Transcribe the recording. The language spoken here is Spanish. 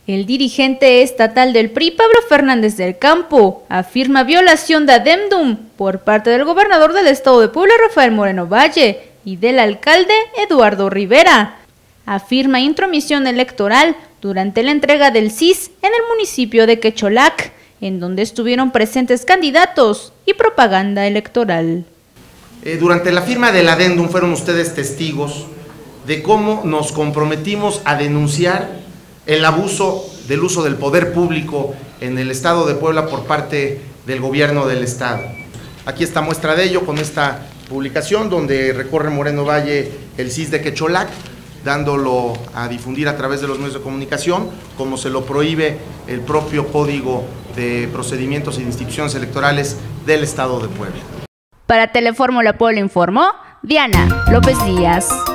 El dirigente estatal del PRI, Pablo Fernández del Campo, afirma violación de adendum por parte del gobernador del estado de Puebla, Rafael Moreno Valle, y del alcalde Eduardo Rivera. Afirma intromisión electoral durante la entrega del CIS en el municipio de Quecholac, en donde estuvieron presentes candidatos y propaganda electoral. Durante la firma del adendum fueron ustedes testigos de cómo nos comprometimos a denunciar el abuso del uso del poder público en el estado de Puebla por parte del gobierno del estado. Aquí está muestra de ello con esta publicación donde recorre Moreno Valle el CIS de Quecholac, dándolo a difundir a través de los medios de comunicación, como se lo prohíbe el propio Código de Procedimientos e Instituciones Electorales del estado de Puebla. Para Telefórmula Puebla informó Diana López Díaz.